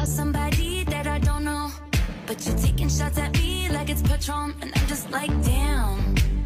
about somebody that I don't know. But you're taking shots at me like it's Patron, and I'm just like, damn.